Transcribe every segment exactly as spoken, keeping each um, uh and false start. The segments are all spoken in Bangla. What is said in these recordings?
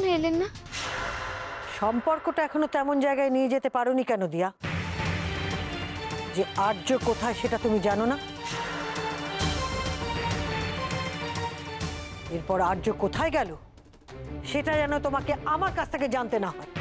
এখনো এলেন না? সম্পর্কটা এখনো তেমন জায়গায় নিয়ে যেতে পারোনি কেন দিয়া? যে আর্য কোথায় সেটা তুমি জানো না? এরপর আর্য কোথায় গেল সেটা যেন তোমাকে আমার কাছ থেকে জানতে না হয়।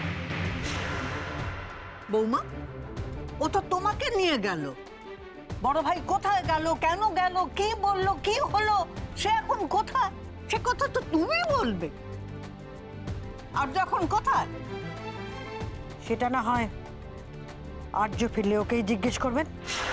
বৌমা, ও তো তোমাকে নিয়ে গেল। বড় ভাই কোথায় গেল, কেন গেল, কি বললো, কি হলো, সে এখন কোথায়, সে কথা তো তুমি বলবে। আর যখন কোথায় সেটা না হয় আর্য ফিরলে ওকেই জিজ্ঞেস করবেন।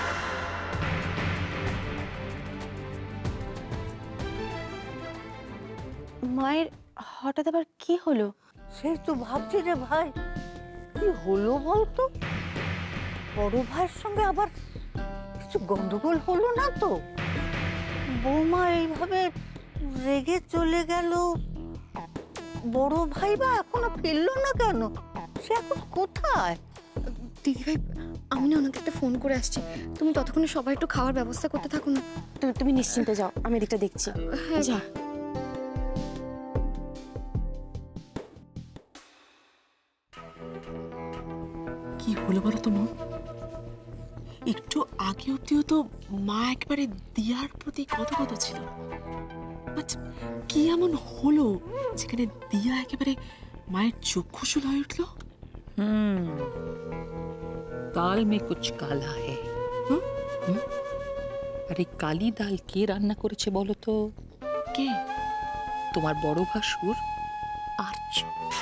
মায়ের হঠাৎ আবার কি হলো? সেই তো ভাবছি রে ভাই, কি হলো বলতো? বড় ভাইয়ের সঙ্গে আবার কিছু গন্ডগোল হলো না তো? বৌমা এইভাবে রেগে চলে গেল, বড় ভাই বা এখনো ফিরলো না কেন? সে এখন কোথায়? দিদি ভাই, আমি না ওনাকে একটা ফোন করে আসছি। তুমি ততক্ষণে সবাই একটু খাওয়ার ব্যবস্থা করতে থাকো না। তুমি তুমি নিশ্চিন্তে যাও, আমি এদিকটা দেখছি। হ্যাঁ যা। কি হলো বলো তো মা? একটু আগে অব্দিও তো মা একবারে দিয়ার প্রতি কত কত ছিল, কি এমন হলো যেখানে দিয়া একেবারে মায়ের চক্ষুশূল হয়ে উঠলো? হুম दाल में कुछ काला है। আরে কালি ডাল কে রান্না করেছে বলো তো? কে? তোমার বড় ভাসুর আর্য।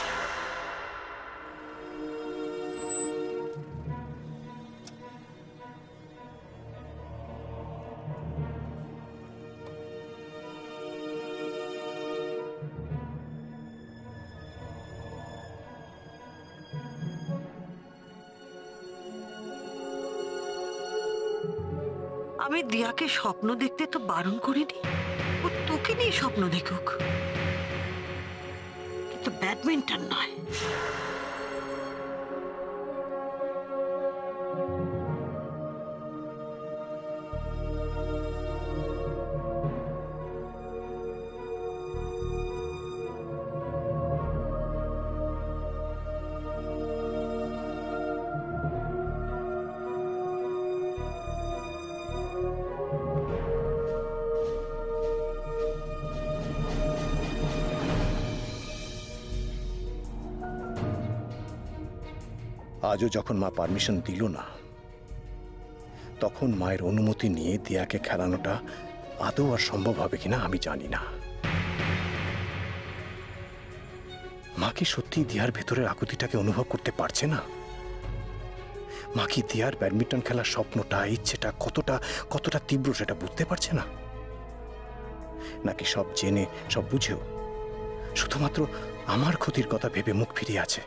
আমি দিয়াকে স্বপ্ন দেখতে তো বারণ করিনি, ও তোকে নিয়ে স্বপ্ন দেখুক, কিন্তু ব্যাডমিন্টন নয়। আজও যখন মা পারমিশন দিল না, তখন মায়ের অনুমতি নিয়ে দিয়াকে খেলানোটা আদৌ আর সম্ভব হবে কিনা আমি জানি না। মা কি সত্যি দিয়ার ভেতরের আকুতিটাকে অনুভব করতে পারছে না? মা কি দিয়ার ব্যাডমিন্টন খেলার স্বপ্নটা, ইচ্ছেটা কতটা কতটা তীব্র সেটা বুঝতে পারছে না? নাকি সব জেনে সব বুঝেও শুধুমাত্র আমার ক্ষতির কথা ভেবে মুখ ফিরিয়ে আছে?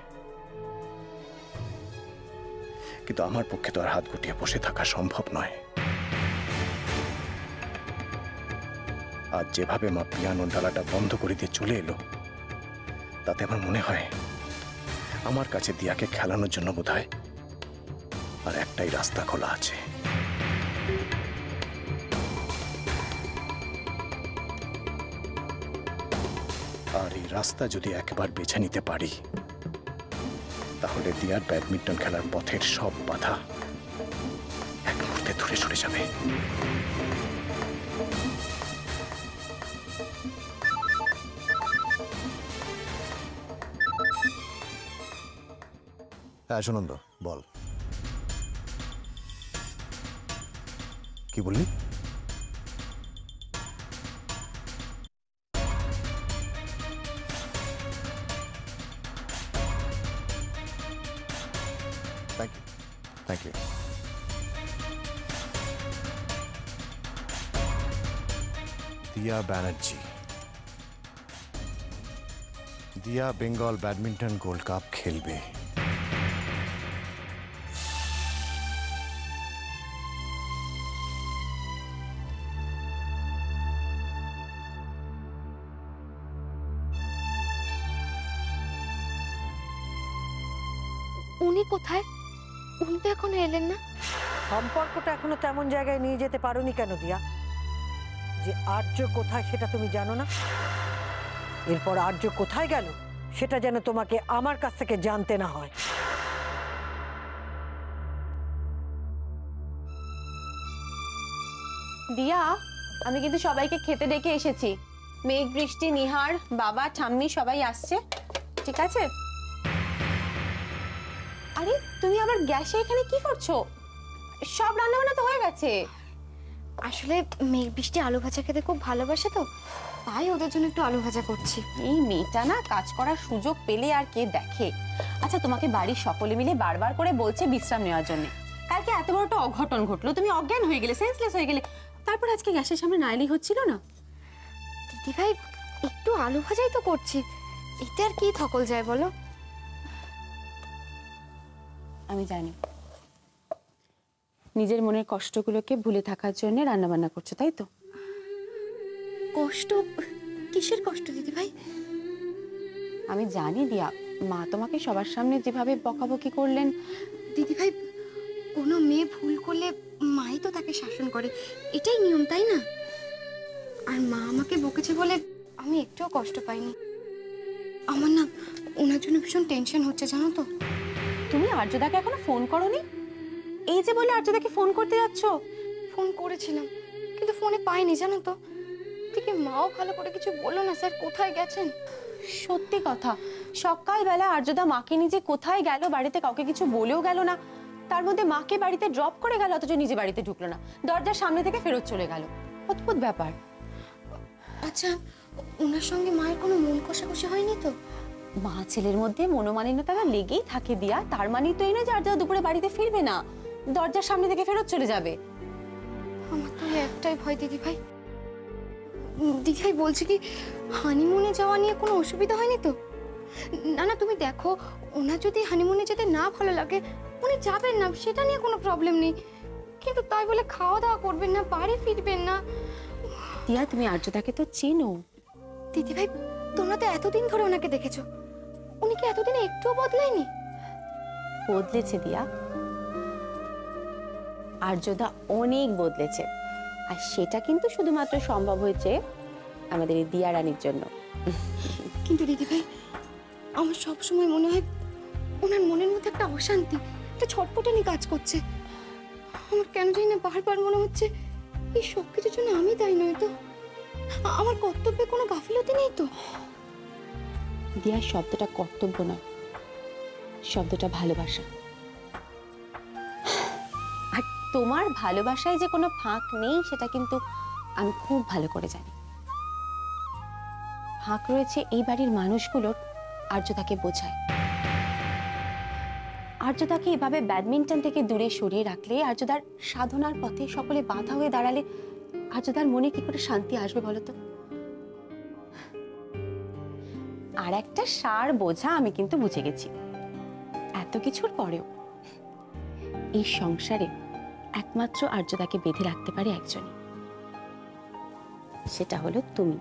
কিন্তু আমার পক্ষে তো আর হাত গুটিয়ে বসে থাকা সম্ভব নয়। আজ যেভাবে মা পিয়ানোর ডালাটা বন্ধ করে দিয়ে চলে এলো, তাতে আমার মনে হয় আমার কাছে দিয়াকে খেলানোর জন্য বোধহয় আর একটাই রাস্তা খোলা আছে। আর এই রাস্তা যদি একবার বেছে নিতে পারি, তাহলে দিয়ার ব্যাডমিন্টন খেলার পথের সব বাধা এক মুহূর্তে দূরে সরে যাবে। হ্যাঁ সুনন্দ, বল কি বললি? Thank you. Thank you. দিয়া ব্যানার্জি, দিয়া বেঙ্গল ব্যাডমিন্টন গোল্ড কাপ খেলবে। উনি কোথায়? উনি তো এখনো এলেন না। সম্পর্কটা এখনো তেমন জায়গায় নিয়ে যেতে পারোনি কেন দিয়া? যে আর্য কোথায় সেটা তুমি জানো না? এরপর আর্য কোথায় গেল সেটা যেন তোমাকে আমার কাছ থেকে জানতে না হয়। দিয়া, আমি কিন্তু সবাইকে খেতে ডেকে এসেছি। মেঘ, বৃষ্টি, নিহার, বাবা, ঠাম্মি সবাই আসছে, ঠিক আছে? আরে তুমি আবার গ্যাসে এখানে কি করছো? সব রান্না বান্না তো হয়ে গেছে। আসলে মেঘ, বৃষ্টি আলু ভাজা খেতে খুব ভালোবাসে, তো তাই ওদের জন্য একটু আলু ভাজা করছি। এই মেয়েটা না কাজ করার সুযোগ পেলে আর কে দেখে। আচ্ছা, তোমাকে বাড়ির সকলে মিলে বারবার করে বলছে বিশ্রাম নেওয়ার জন্য। কালকে এত বড় একটা অঘটন ঘটলো, তুমি অজ্ঞান হয়ে গেলে, সেন্সলেস হয়ে গেলে, তারপর আজকে গ্যাসের সামনে নাইলি হচ্ছিল না? দিদি ভাই, একটু আলু ভাজাই তো করছি, এতে আর কি ধকল যায় বলো? আমি জানি নিজের মনের কষ্টগুলোকে ভুলে থাকার জন্য রান্না বান্না করছো, তাই তো? কষ্ট? কিসের কষ্ট দিদি ভাই? আমি জানি দিয়া, মা তোমাকে সবার সামনে যেভাবে বকাবকি করলেন। দিদি ভাই, কোনো মেয়ে ভুল করলে মাই তো তাকে শাসন করে, এটাই নিয়ম, তাই না? আর মা আমাকে বকেছে বলে আমি একটুও কষ্ট পাইনি। আমার না ওনার জন্য ভীষণ টেনশন হচ্ছে, জানো তো? তুমি আর্যদাকে এখনো ফোন করোনি? এই যে বলে আর্যদাকে ফোন করতে যাচ্ছ। ফোন করেছিলাম, কিন্তু ফোনে পাইনি, জানো তো? ঠিক মাও ভালো করে কিছু বললো না, স্যার কোথায় গেছেন। সত্যি কথা, সকালবেলা আর্যদা মাকে নিজে কোথায় গেল, বাড়িতে কাউকে কিছু বলেও গেল না, তার মধ্যে মাকে বাড়িতে ড্রপ করে গেল, অথচ নিজে বাড়িতে ঢুকলো না, দরজার সামনে থেকে ফেরত চলে গেল। অদ্ভুত ব্যাপার। আচ্ছা, ওনার সঙ্গে মায়ের কোনো মন কষাকষি হয়নি তো? মা ছেলের মধ্যে মনোমালিন্যতা লেগেই থাকে দিয়া, তার মানেই তো এই না যে আর্যদা দুপুরে বাড়িতে ফিরবে না, দরজার সামনে থেকে ফেরত চলে যাবে। আমার তো একটাই ভয় দিদি ভাই। দিদি ভাই বলছি কি, হানিমুনে যাওয়া নিয়ে কোনো অসুবিধা হয়নি তো? না না, তুমি দেখো, ওনার যদি হানিমুনে যেতে না ভালো লাগে উনি যাবেন না, সেটা নিয়ে কোনো প্রবলেম নেই, কিন্তু তাই বলে খাওয়া দাওয়া করবেন না, বাড়ি ফিরবেন না। দিয়া, তুমি আর্যদাকে তো চেনো। দিদি ভাই, তোমরা তো এতদিন ধরে ওনাকে দেখেছো, উনি কি এতদিনে একটুও বদলায়নি? বদলেছে দিয়া, আর্যদা অনেক বদলেছে, আর সেটা কিন্তু শুধুমাত্র সম্ভব হয়েছে আমাদের এই দিয়া রানীর জন্য। কিন্তু দিদি ভাই, আমার সবসময় মনে হয় ওনার মনের মধ্যে একটা অশান্তি, একটা ছটপটানি কাজ করছে। আমার কেন জানি না বারবার মনে হচ্ছে এই সব কিছুর জন্য আমি দায়ী নই তো, আমার কর্তব্যে কোনো গাফিলতি নেই তো? দিয়া, শব্দটা কর্তব্য না, শব্দটা ভালোবাসা। আর তোমার ভালোবাসায় যে কোনো ফাঁক নেই সেটা কিন্তু আমি খুব ভালো করে জানি। ফাঁক রয়েছে এই বাড়ির মানুষগুলোর আর্যদাকে বোঝায়। আর্যদাকে এভাবে ব্যাডমিন্টন থেকে দূরে সরিয়ে রাখলে, আর্যদার সাধনার পথে সকলে বাধা হয়ে দাঁড়ালে আর্যদার মনে কি করে শান্তি আসবে বলতো? আর একটা সার বোঝা আমি কিন্তু বুঝে গেছি, এত কিছুর পরেও এই সংসারে একমাত্র আর্যদাকে বেঁধে রাখতে পারে একজনই, সেটা হলো তুমি।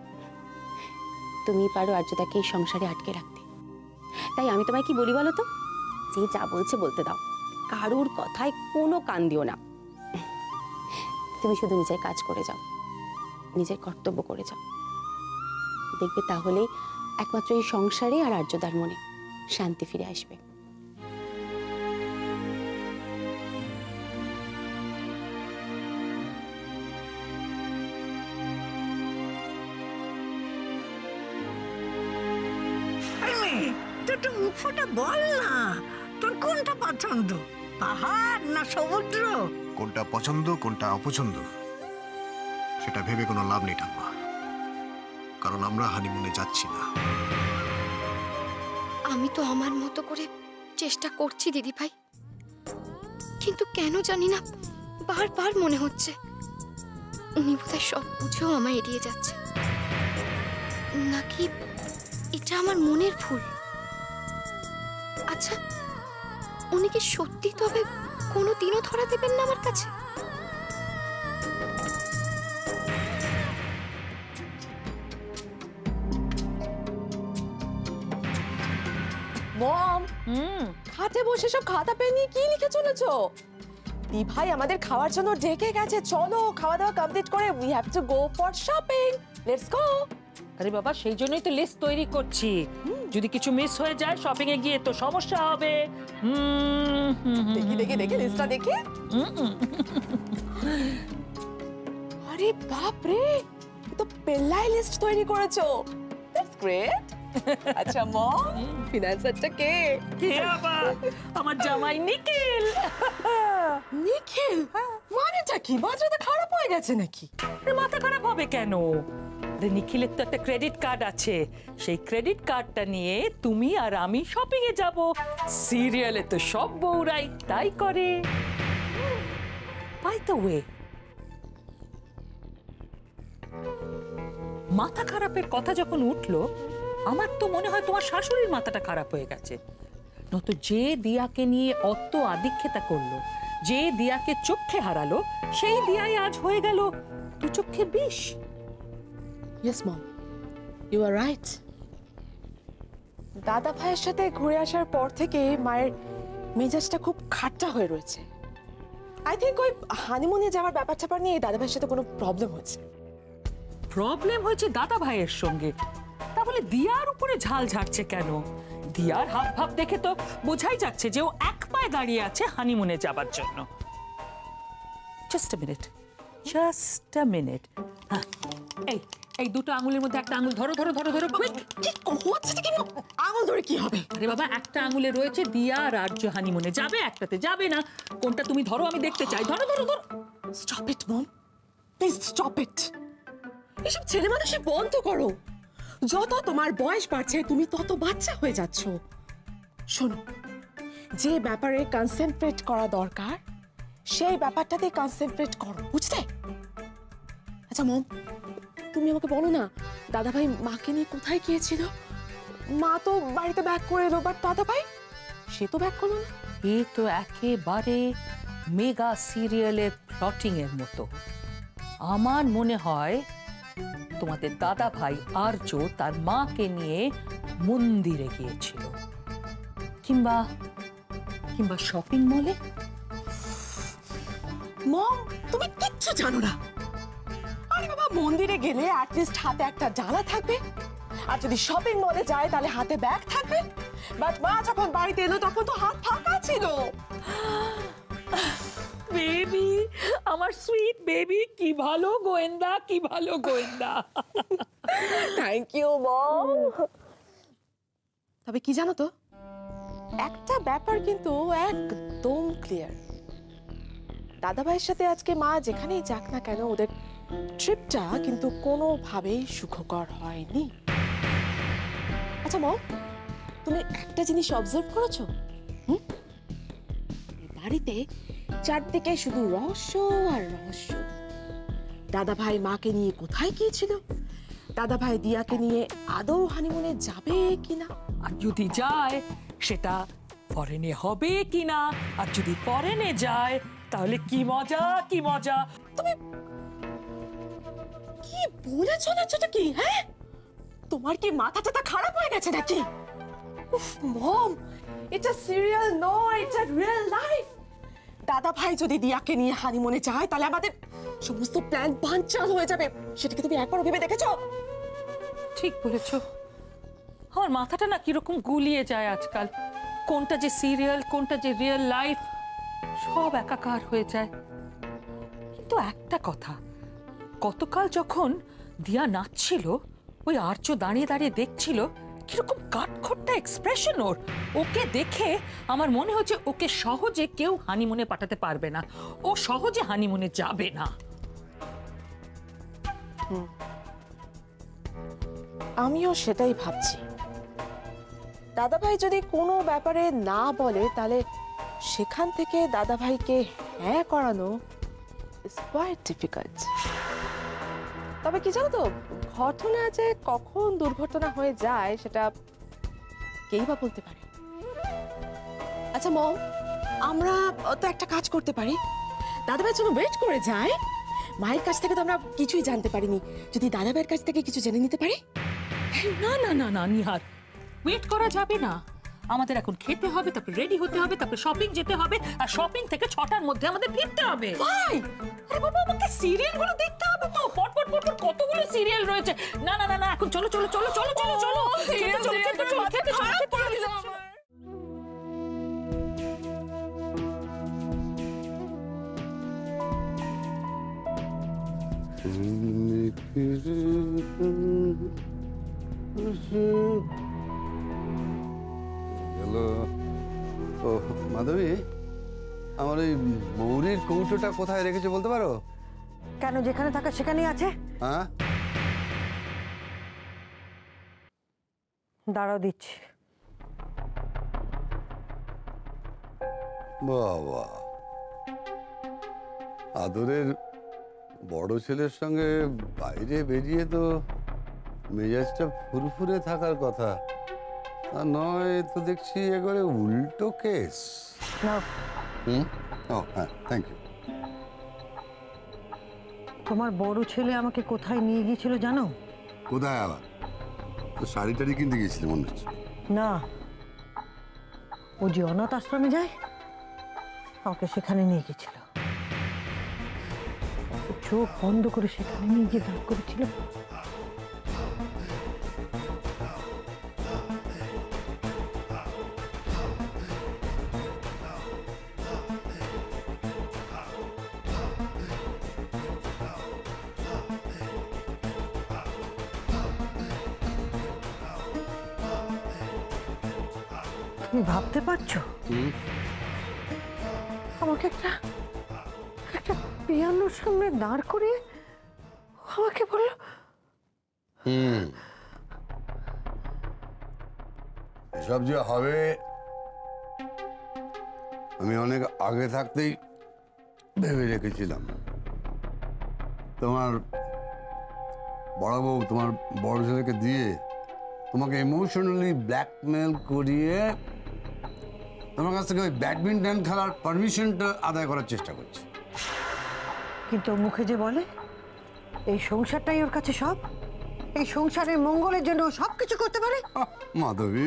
তুমি পারো আর্যদাকে এই সংসারে আটকে রাখতে। তাই আমি তোমায় কি বলি বলো তো, যে যা বলছে বলতে দাও, কারোর কথায় কোনো কান দিও না। তুমি শুধু নিজের কাজ করে যাও, নিজের কর্তব্য করে যাও, দেখবে তাহলেই একমাত্র এই সংসারে আর আর্যদার মনে শান্তি ফিরে আসবে। তুই মুখ ফুটে বল না, তোর কোনটা পছন্দ, পাহাড় না সমুদ্র? কোনটা পছন্দ কোনটা অপছন্দ সেটা ভেবে কোনো লাভ নেই ঠাম্মা, কারণ আমরা হানিমুনে যাচ্ছি না। আমি তো আমার মতো করে চেষ্টা করছি দিদি ভাই, কিন্তু কেন জানি না বারবার মনে হচ্ছে উনি বোধহয় সব বুঝেও আমায় এড়িয়ে যাচ্ছে, নাকি এটা আমার মনের ভুল? আচ্ছা, উনি কি সত্যি তবে কোনো দিনও ধরা দেবেন না আমার কাছে? মম, হুম, খাটে বসে সব খাতা পেন নিয়ে কি লিখে চলেছো? দি ভাই আমাদের খাওয়ার জন্য ডেকে গেছে, চলো খাওয়া দাওয়া কমপ্লিট করে we have to go for shopping, let's go. আরে বাবা, সেই জন্যই তো লিস্ট তৈরি করছি। হুম, যদি কিছু মিস হয়ে যায় শপিং এ গিয়ে তো সমস্যা হবে। হুম, হুম, হুম, দেখি দেখি দেখি লিস্টটা দেখি। হুম, হুম। আরে বাপ রে, এ তো পেল্লাই লিস্ট তৈরি করেছো। That's great. আচ্ছা মম, ফিনান্সারটা কে? কে আবার? আমার জামাই নিখিল। নিখিল? মানেটা কি? বাজারটা খারাপ হয়ে গেছে নাকি? আরে মাথা খারাপ হবে কেন? আরে নিখিলের তো একটা ক্রেডিট কার্ড আছে, সেই ক্রেডিট কার্ডটা নিয়ে তুমি আর আমি শপিং এ যাব। সিরিয়ালে তো সব বউরাই তাই করে। বাই দ্য ওয়ে, মাথা খারাপের কথা যখন উঠলো, আমার তো মনে হয় তোমার শাশুড়ির মাথাটা খারাপ হয়ে গেছে। নত যে দিয়াকে নিয়ে অত আদিক্ষেতা করলো, যে দিয়াকে চোখে হারালো, সেই দিয়াই আজ হয়ে গেল দু চোখের বিষ। Yes mom, you are right. দাদা ভাইয়ের সাথে ঘুরে আসার পর থেকে মায়ের মেজাজটা খুব খাট্টা হয়ে রয়েছে। আই থিঙ্ক ওই হানিমুনে যাওয়ার ব্যাপার স্যাপার নিয়ে দাদা ভাইয়ের সাথে কোনো প্রবলেম হয়েছে। প্রবলেম হয়েছে দাদা ভাইয়ের সঙ্গে, তাহলে দিয়ার উপরে ঝাল ঝাড়ছে কেন? দিয়ার হাব ভাব দেখে তো বোঝাই যাচ্ছে যে ও এক পায়ে দাঁড়িয়ে আছে হানিমুনে যাবার জন্য। Just a minute, just a minute. হ্যাঁ, এই এই দুটো আঙুলের মধ্যে একটা আঙুল ধরো ধরো ধরো ধরো কুইক। কি হচ্ছে কি? আঙুল ধরে কি হবে? আরে বাবা, একটা আঙুলে রয়েছে দিয়া আর আর্য হানিমুনে যাবে, একটাতে যাবে না। কোনটা তুমি ধরো, আমি দেখতে চাই। ধরো ধরো ধরো। Stop it mom, please stop it. এসব ছেলে মানুষে বন্ধ করো। যত তোমার বয়স বাড়ছে তুমি তত বাচ্চা হয়ে যাচ্ছ। শোনো, যে ব্যাপারে কনসেন্ট্রেট করা দরকার সেই ব্যাপারটাতে কনসেন্ট্রেট করো, বুঝলে? আচ্ছা মম, তুমি আমাকে বলো না, দাদা ভাই মাকে নিয়ে কোথায় গিয়েছিল? মা তো বাড়িতে ব্যাক করে এলো, বাট দাদা ভাই সে তো ব্যাক করলো না। এ তো একেবারে মেগা সিরিয়ালের প্লটিং এর মতো। আমার মনে হয় তোমাদের দাদা ভাই আর্য তার মাকে নিয়ে মন্দিরে গিয়েছিল, কিংবা কিংবা শপিং মলে। মম, তুমি কিচ্ছু জানো না। আরে বাবা, মন্দিরে গেলে অ্যাটলিস্ট হাতে একটা ডালা থাকবে, আর যদি শপিং মলে যায় তাহলে হাতে ব্যাগ থাকবে। বাট মা যখন বাড়িতে এলো তখন তো হাত ফাঁকা ছিল। বেবি, আমার সুইট বেবি, কি ভালো গোয়েন্দা, কি ভালো গোয়েন্দা। Thank you mom. তবে কি জানো তো, একটা ব্যাপার কিন্তু একদম ক্লিয়ার। দাদা ভাইয়ের সাথে আজকে মা যেখানেই যাক না কেন, ওদের ট্রিপটা কিন্তু কোনোভাবেই সুখকর হয়নি। আচ্ছা মম, তুমি একটা জিনিস অবজার্ভ করেছো? হুম, বাড়িতে চারদিকে শুধু রহস্য আর রহস্য। দাদা ভাই মাকে নিয়ে কোথায় গিয়েছিল? দাদা ভাই দিয়াকে নিয়ে আদৌ হানিমুনে যাবে কিনা? আর যদি যায় সেটা ফরেনে হবে কিনা? আর যদি ফরেনে যায় তাহলে কি মজা, কি মজা। তুমি কি বলে চলেছোটা কি? হ্যাঁ, তোমার কি মাথা টাথা খারাপ হয়ে গেছে নাকি? উফ মম, এটা সিরিয়াল নয়, এটা রিয়েল লাইফ। দাদা ভাই যদি দিয়াকে নিয়ে হানিমুনে যায় তাহলে আমাদের সমস্ত প্ল্যান বানচাল হয়ে যাবে। সেটা কি তুমি একবার ভেবে দেখেছো? ঠিক বলেছো। আমার মাথাটা না কিরকম গুলিয়ে যায় আজকাল। কোনটা যে সিরিয়াল, কোনটা যে রিয়েল লাইফ, সব একাকার হয়ে যায়। কিন্তু একটা কথা, গতকাল যখন দিয়া নাচছিল, ওই আর্য দাঁড়িয়ে দাঁড়িয়ে দেখছিল, কিরকম কাঠখোট্টা এক্সপ্রেশন ওর। ওকে দেখে আমার মনে হচ্ছে ওকে সহজে কেউ হানিমুনে পাঠাতে পারবে না, ও সহজে হানিমুনে যাবে না। আমিও সেটাই ভাবছি। দাদা ভাই যদি কোনো ব্যাপারে না বলে তাহলে সেখান থেকে দাদা ভাইকে হ্যাঁ করানো ইজ কোয়াইট ডিফিকাল্ট। তবে কি জানো তো, ঘটনা যে কখন দুর্ঘটনা হয়ে যায় সেটা কেই বা বলতে পারে। আচ্ছা মম, আমরা তো একটা কাজ করতে পারি। দাদা ভাই যেন ওয়েট করে যায়। মায়ের কাছ থেকে তো আমরা কিছুই জানতে পারিনি, যদি দাদা ভাইয়ের কাছ থেকে কিছু জেনে নিতে পারি। না না না না নিহার, ওয়েট করা যাবে না। আমাদের এখন খেতে হবে, তারপর রেডি হতে হবে, তারপর শপিং যেতে হবে, আর শপিং থেকে ছটার মধ্যে আমাদের ফিরতে হবে। ভাই, আরে বাবা, আমাকে সিরিয়াল গুলো দেখতে হবে তো, পটপট পরপর কতগুলো সিরিয়াল রয়েছে। না না না না, এখন চলো চলো চলো চলো চলো চলো খেতে চলো খেতে চলো খেতে চলো খেতে চলো। হ্যালো, ও মাধবী, আমার ওই মৌরির কৌটোটা কোথায় রেখেছো বলতে পারো? কেন, যেখানে থাকা সেখানেই আছে। হ্যাঁ, দাঁড়াও দিচ্ছি। বাবা, আদরের বড় ছেলের সঙ্গে বাইরে বেরিয়ে তো মেজাজটা ফুরফুরে থাকার কথা, তা নয় তো দেখছি এবারে উল্টো কেস। নাও, হুম, ও হ্যাঁ, থ্যাংক ইউ। তোমার বড় ছেলে আমাকে কোথায় নিয়ে গিয়েছিল জানো? কোথায় আবার? তো শাড়ি টাড়ি কিনতে গিয়েছিলি মনে হচ্ছে। না, ও যে অনাথ আশ্রমে যায়, আমাকে সেখানে নিয়ে গেছিল। চোখ বন্ধ করে সেখানে নিয়ে গিয়ে দাঁড় করেছিল। তুমি ভাবতে পারছো আমাকে একটা একটা পিয়ানোর সামনে দাঁড় করিয়ে আমাকে বললো হুম, এসব যে হবে আমি অনেক আগে থাকতেই ভেবে রেখেছিলাম। তোমার বড় বউ তোমার বড় ছেলেকে দিয়ে তোমাকে ইমোশনালি ব্ল্যাকমেল করিয়ে তোমার কাছ থেকে ওই ব্যাডমিন্টন খেলার পারমিশনটা আদায় করার চেষ্টা করছে। কিন্তু ও মুখে যে বলে এই সংসারটাই ওর কাছে সব, এই সংসারের মঙ্গলের জন্য ও সব কিছু করতে পারে। মাধবী,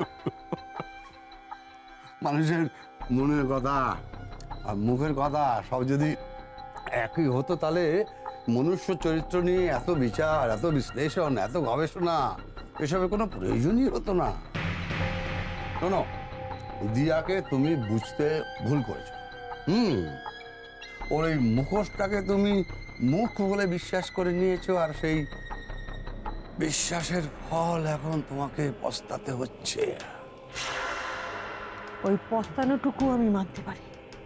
মানুষের মনের কথা আর মুখের কথা সব যদি একই হতো তাহলে মনুষ্য চরিত্র নিয়ে এত বিচার, এত বিশ্লেষণ, এত গবেষণা এসবের কোনো প্রয়োজনই হতো না। শোনো, দিয়াকে তুমি বুঝতে ভুল করেছো। হুম, ওর এই মুখোশটাকে তুমি মুখ বলে বিশ্বাস করে নিয়েছো, আর সেই বিশ্বাসের ফল এখন তোমাকে পস্তাতে হচ্ছে। ওই পস্তানোটুকু আমি মানতে পারি,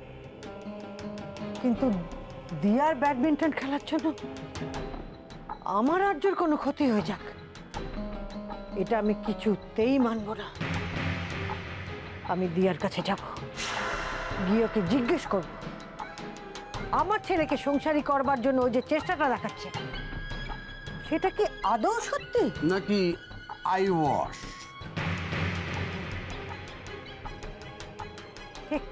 কিন্তু দিয়ার ব্যাডমিন্টন খেলার জন্য আমার আর্যর কোনো ক্ষতি হয়ে যাক, এটা আমি কিছুতেই মানব না। আমি দিয়ার কাছে যাব, গিয়ে ওকে জিজ্ঞেস করব আমার ছেলেকে সংসারী করবার জন্য ও যে চেষ্টাটা দেখাচ্ছে সেটা কি আদৌ সত্যি নাকি আই ওয়াশ। ঠিক।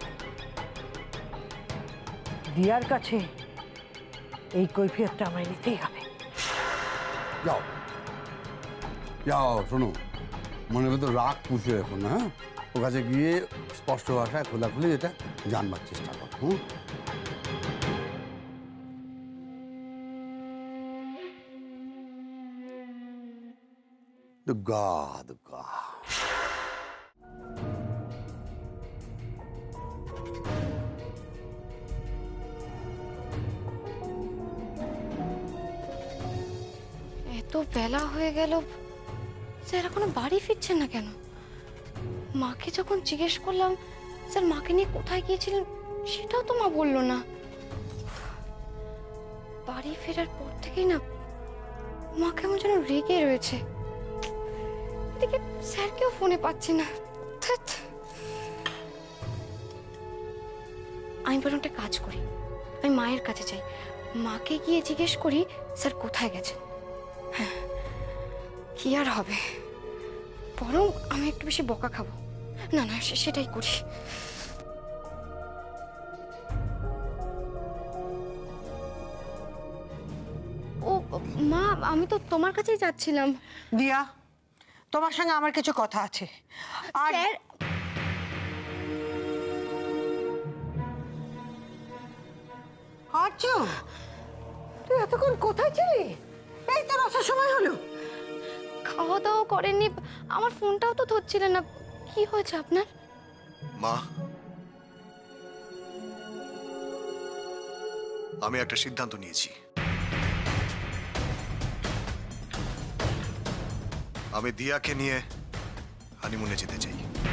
দিয়ার কাছে এই কৈফিয়তটা আমায় নিতেই হবে। যাও যাও, শোনো, মনের ভেতর রাগ পুষে রেখো না। হ্যাঁ, ওর কাছে গিয়ে স্পষ্ট ভাষায় খোলাখুলি এটা জানবার চেষ্টা করো। হুম, দুর্গা দুর্গা। এত বেলা হয়ে গেল, স্যার এখনো বাড়ি ফিরছেন না কেন? মাকে যখন জিজ্ঞেস করলাম স্যার মাকে নিয়ে কোথায় গিয়েছিলেন, সেটাও তো মা বললো না। বাড়ি ফেরার পর থেকেই না মা কেমন যেন রেগে রয়েছে। এদিকে স্যারকেও ফোনে পাচ্ছি না। ধ্যাৎ। আমি বরং একটা কাজ করি, আমি মায়ের কাছে যাই, মাকে গিয়ে জিজ্ঞেস করি স্যার কোথায় গেছেন। হ্যাঁ, কি আর হবে, বরং আমি একটু বেশি বকা খাবো। না না, সেটাই করি। ও মা, আমি তো তোমার কাছেই যাচ্ছিলাম। দিয়া, তোমার সঙ্গে আমার কিছু কথা আছে। আর স্যার, আচ্ছা, তুই এতক্ষণ কোথায় ছিলি? এই তোর আসার সময় হলো। খাওয়া দাওয়া করেননি, আমার ফোনটাও তো ধরছিলেন না। কি হয়েছে আপনার? মা, আমি একটা সিদ্ধান্ত নিয়েছি। আমি দিয়াকে নিয়ে হানিমুনে যেতে চাই।